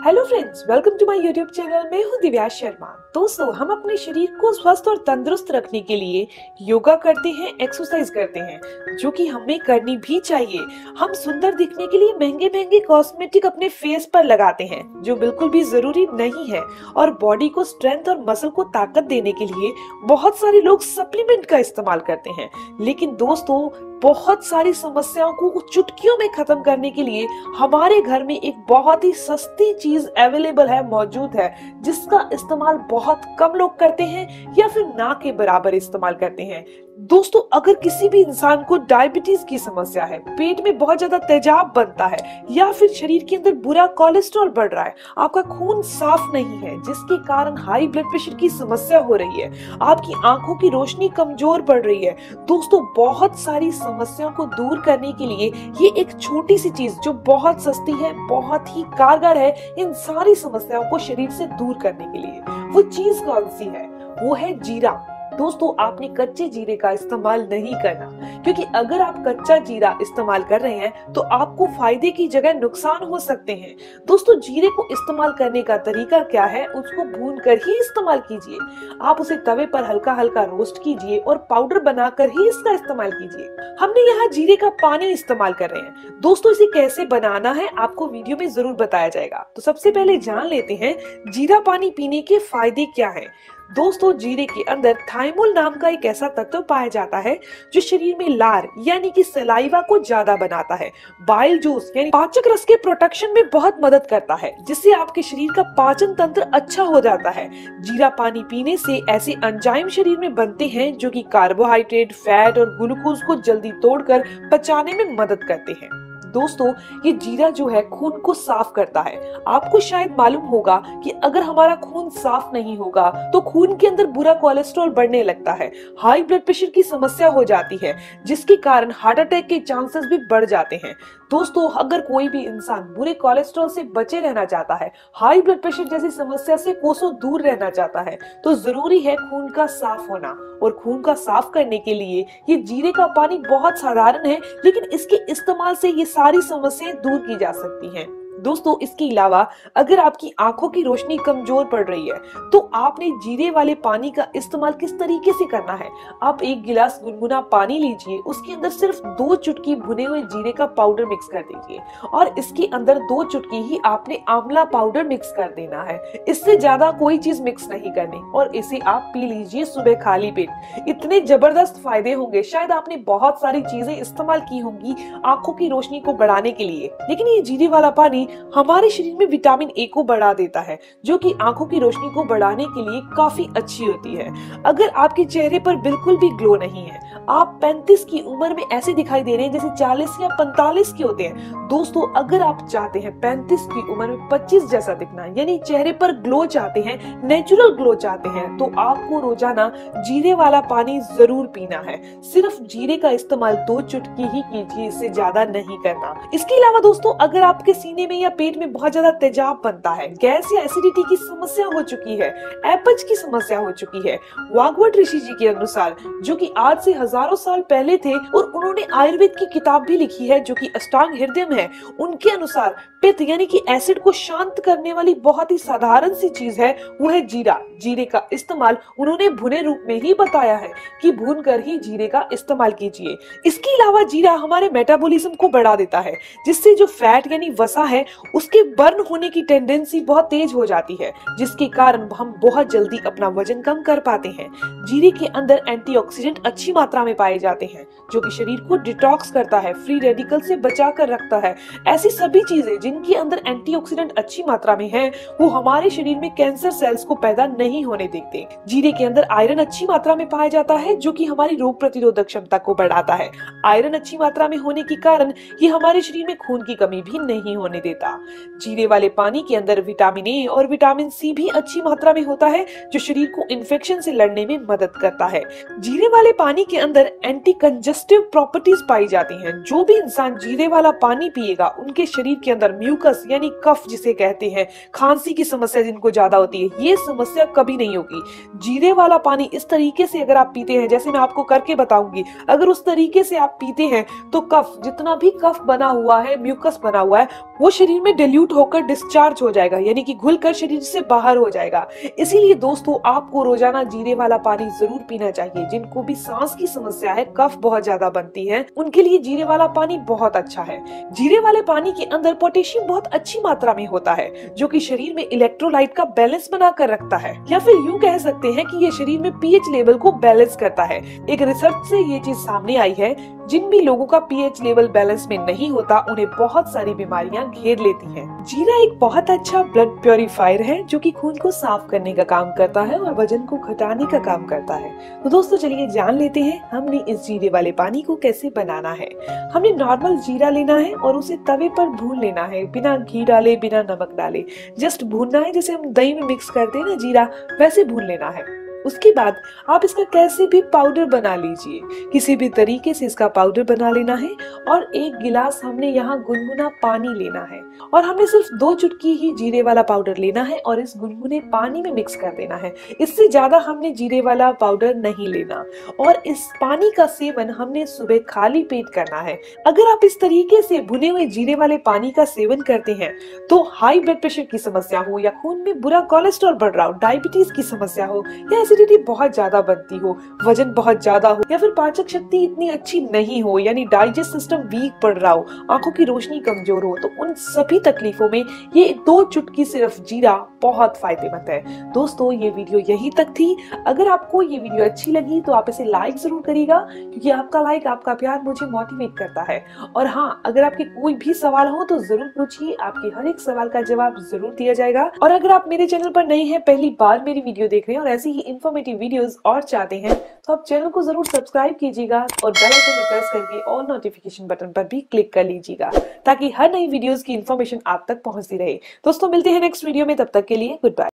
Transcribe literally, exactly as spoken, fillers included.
Hello friends, welcome to my YouTube channel. मैं हूं दिव्या शर्मा। दोस्तों, हम अपने शरीर को स्वस्थ और तंदुरुस्त रखने के लिए योगा करते हैं, एक्सरसाइज करते हैं, जो कि हमें करनी भी चाहिए। हम सुंदर दिखने के लिए महंगे महंगे कॉस्मेटिक अपने फेस पर लगाते हैं, जो बिल्कुल भी जरूरी नहीं है। और बॉडी को स्ट्रेंथ और मसल को ताकत देने के लिए बहुत सारे लोग सप्लीमेंट का इस्तेमाल करते हैं। लेकिन दोस्तों, बहुत सारी समस्याओं को चुटकियों में खत्म करने के लिए हमारे घर में एक बहुत ही सस्ती चीज अवेलेबल है, मौजूद है, जिसका इस्तेमाल बहुत कम लोग करते हैं या फिर ना के बराबर इस्तेमाल करते हैं। दोस्तों, अगर किसी भी इंसान को डायबिटीज की समस्या है, पेट में बहुत ज्यादा तेजाब बनता है, या फिर शरीर के अंदर बुरा कोलेस्ट्रॉल बढ़ रहा है, आपका खून साफ नहीं है जिसके कारण हाई ब्लड प्रेशर की समस्या हो रही है, आपकी आंखों की रोशनी कमजोर पड़ रही है, दोस्तों बहुत सारी समस्याओं को दूर करने के लिए ये एक छोटी सी चीज जो बहुत सस्ती है, बहुत ही कारगर है इन सारी समस्याओं को शरीर से दूर करने के लिए। वो चीज कौन सी है? वो है जीरा। दोस्तों, आपने कच्चे जीरे का इस्तेमाल नहीं करना, क्योंकि अगर आप कच्चा जीरा इस्तेमाल कर रहे हैं तो आपको फायदे की जगह नुकसान हो सकते हैं। दोस्तों, जीरे को इस्तेमाल करने का तरीका क्या है? उसको भून कर ही इस्तेमाल कीजिए। आप उसे तवे पर हल्का हल्का रोस्ट कीजिए और पाउडर बनाकर ही इसका इस्तेमाल कीजिए। हमने यहाँ जीरे का पानी इस्तेमाल कर रहे हैं। दोस्तों, इसे कैसे बनाना है आपको वीडियो में जरूर बताया जाएगा। तो सबसे पहले जान लेते हैं जीरा पानी पीने के फायदे क्या है। दोस्तों, जीरे के अंदर थाइमोल नाम का एक ऐसा तत्व पाया जाता है जो शरीर में लार यानी कि सलाइवा को ज्यादा बनाता है। बाइल जूस यानी पाचक रस के प्रोटेक्शन में बहुत मदद करता है, जिससे आपके शरीर का पाचन तंत्र अच्छा हो जाता है। जीरा पानी पीने से ऐसे एंजाइम शरीर में बनते हैं जो कि कार्बोहाइड्रेट, फैट और ग्लूकोज को जल्दी तोड़कर पचाने में मदद करते हैं। दोस्तों, ये जीरा जो है खून को साफ करता है। आपको शायद मालूम होगा कि अगर हमारा खून साफ नहीं होगा तो खून के अंदर बुरा कोलेस्ट्रॉल बढ़ने लगता है, हाई ब्लड प्रेशर की समस्या हो जाती है, जिसके कारण हार्ट अटैक के चांसेस भी बढ़ जाते हैं। दोस्तों, अगर कोई भी इंसान बुरे कोलेस्ट्रॉल से बचे रहना चाहता है, हाई ब्लड प्रेशर जैसी समस्या से कोसों दूर रहना चाहता है, तो जरूरी है खून का साफ होना। और खून का साफ करने के लिए ये जीरे का पानी बहुत साधारण है, लेकिन इसके इस्तेमाल से ये सारी समस्याएं दूर की जा सकती हैं। दोस्तों, इसके अलावा अगर आपकी आंखों की रोशनी कमजोर पड़ रही है तो आपने जीरे वाले पानी का इस्तेमाल किस तरीके से करना है? आप एक गिलास गुनगुना पानी लीजिए, उसके अंदर सिर्फ दो चुटकी भुने हुए जीरे का पाउडर मिक्स कर दीजिए और इसके अंदर दो चुटकी ही आपने आंवला पाउडर मिक्स कर देना है। इससे ज्यादा कोई चीज मिक्स नहीं करनी और इसे आप पी लीजिए सुबह खाली पेट। इतने जबरदस्त फायदे होंगे। शायद आपने बहुत सारी चीजें इस्तेमाल की होंगी आंखों की रोशनी को बढ़ाने के लिए, लेकिन ये जीरे वाला पानी हमारे शरीर में विटामिन ए को बढ़ा देता है, जो कि आंखों की रोशनी को बढ़ाने के लिए काफी अच्छी होती है। अगर आपके चेहरे पर बिल्कुल भी ग्लो नहीं है, आप पैंतीस की उम्र में ऐसे दिखाई दे रहे हैं जैसे चालीस या पैंतालीस के होते हैं। दोस्तों, अगर आप चाहते हैं पैंतीस की उम्र में पच्चीस जैसा दिखना, यानी चेहरे पर ग्लो चाहते हैं, नेचुरल ग्लो चाहते हैं, तो आपको रोजाना जीरे वाला पानी जरूर पीना है। सिर्फ जीरे का इस्तेमाल दो चुटकी ही कीजिए, इससे ज्यादा नहीं करना। इसके अलावा दोस्तों, अगर आपके सीने में या पेट में बहुत ज्यादा तेजाब बनता है, गैस या एसिडिटी की समस्या हो चुकी है, एपच की समस्या हो चुकी है, वाग्भट ऋषि जी के अनुसार, जो कि आज से हजारों साल पहले थे और उन्होंने आयुर्वेद की किताब भी लिखी है जो कि अष्टांग हृदय है, उनके अनुसार पित्त यानी कि एसिड को शांत करने वाली बहुत ही साधारण सी चीज है, वो है जीरा। जीरे का इस्तेमाल उन्होंने भुने रूप में ही बताया है कि भून कर ही जीरे का इस्तेमाल कीजिए। इसके अलावा जीरा हमारे मेटाबॉलिज्म को बढ़ा देता है, जिससे जो फैट यानी वसा है उसके बर्न होने की टेंडेंसी बहुत तेज हो जाती है, जिसके कारण हम बहुत जल्दी अपना वजन कम कर पाते हैं। जीरे के अंदर एंटीऑक्सीडेंट अच्छी मात्रा में पाए जाते हैं, जो कि शरीर को डिटॉक्स करता है, फ्री रेडिकल से बचा कर रखता है। ऐसी सभी चीजें जिनके अंदर एंटीऑक्सीडेंट अच्छी मात्रा में है, वो हमारे शरीर में कैंसर सेल्स को पैदा नहीं होने देते। जीरे के अंदर आयरन अच्छी मात्रा में पाया जाता है, जो कि हमारी रोग प्रतिरोधक क्षमता को बढ़ाता है। आयरन अच्छी मात्रा में होने के कारण ये हमारे शरीर में खून की कमी भी नहीं होने देता। जीरे वाले पानी के अंदर विटामिन ए और विटामिन सी भी अच्छी मात्रा में होता है, जो शरीर को इन्फेक्शन से लड़ने में मदद करता है। जीरे वाले पानी के अंदर एंटी कंजस्टिव डाइजेस्टिव प्रॉपर्टीज पाई जाती हैं। जो भी इंसान जीरे वाला पानी पिएगा उनके शरीर के अंदर म्यूकस यानी कफ जिसे कहते हैं, खांसी की समस्या जिनको ज्यादा होती है, ये समस्या कभी नहीं होगी। जीरे वाला पानी इस तरीके से अगर आप पीते हैं, जैसे मैं आपको करके बताऊंगी, अगर उस तरीके से आप पीते हैं तो कफ, जितना भी कफ बना हुआ है, म्यूकस बना हुआ है, वो शरीर में डिल्यूट होकर डिस्चार्ज हो जाएगा, यानी कि घुलकर शरीर से बाहर हो जाएगा। इसीलिए दोस्तों आपको रोजाना जीरे वाला पानी जरूर पीना चाहिए। जिनको भी सांस की समस्या है, कफ बहुत ज्यादा बनती है, उनके लिए जीरे वाला पानी बहुत अच्छा है। जीरे वाले पानी के अंदर पोटेशियम बहुत अच्छी मात्रा में होता है, जो कि शरीर में इलेक्ट्रोलाइट का बैलेंस बनाकर रखता है, या फिर यूं कह सकते हैं कि ये शरीर में पीएच लेवल को बैलेंस करता है। एक रिसर्च से ये चीज सामने आई है, जिन भी लोगों का पीएच लेवल बैलेंस में नहीं होता उन्हें बहुत सारी बीमारियां घेर लेती हैं। जीरा एक बहुत अच्छा ब्लड प्योरीफायर है, जो कि खून को साफ करने का काम करता है और वजन को घटाने का काम करता है। तो दोस्तों चलिए जान लेते हैं हमने इस जीरे वाले पानी को कैसे बनाना है। हमने नॉर्मल जीरा लेना है और उसे तवे पर भून लेना है, बिना घी डाले, बिना नमक डाले। जस्ट भूनना है, जैसे हम दही में मिक्स करते हैं ना जीरा, वैसे भून लेना है। उसके बाद आप इसका कैसे भी पाउडर बना लीजिए, किसी भी तरीके से इसका पाउडर बना लेना है। और एक गिलास हमने यहाँ गुनगुना पानी लेना है और हमने सिर्फ दो चुटकी ही जीरे वाला पाउडर लेना है और इस गुनगुने पानी में मिक्स कर देना है। इससे ज्यादा हमने जीरे वाला पाउडर नहीं लेना। और इस पानी का सेवन हमने सुबह खाली पेट करना है। अगर आप इस तरीके से भुने हुए जीरे वाले पानी का सेवन करते हैं तो हाई ब्लड प्रेशर की समस्या हो, या खून में बुरा कोलेस्ट्रॉल बढ़ रहा हो, डायबिटीज की समस्या हो, या एसिडिटी बहुत ज्यादा बनती हो, वजन बहुत ज्यादा हो, या फिर पाचक शक्ति इतनी अच्छी नहीं हो, यानी डाइजेस्ट सिस्टम वीक पड़ रहा हो, आंखों की रोशनी कमजोर हो, तो उन सभी तकलीफों में ये दो चुटकी सिर्फ जीरा बहुत फायदेमंद है। दोस्तों ये वीडियो यहीं तक थी। अगर आपको ये वीडियो अच्छी लगी तो आप इसे लाइक जरूर करिएगा, क्योंकि आपका लाइक, आपका प्यार मुझे मोटिवेट करता है। और हाँ, अगर आपके कोई भी सवाल हो तो जरूर पूछिए, आपके हर एक सवाल का जवाब जरूर दिया जाएगा। और अगर आप मेरे चैनल पर नए हैं, पहली बार मेरी वीडियो देख रहे हैं और ऐसी ही इन्फॉर्मेटिव वीडियोस और चाहते हैं, तो आप चैनल को जरूर सब्सक्राइब कीजिएगा और बेल आइकन में प्रेस करके ऑल नोटिफिकेशन बटन पर भी क्लिक कर लीजिएगा, ताकि हर नई वीडियोस की इन्फॉर्मेशन आप तक पहुंचती रहे। दोस्तों मिलते हैं नेक्स्ट वीडियो में, तब तक के लिए गुड बाय।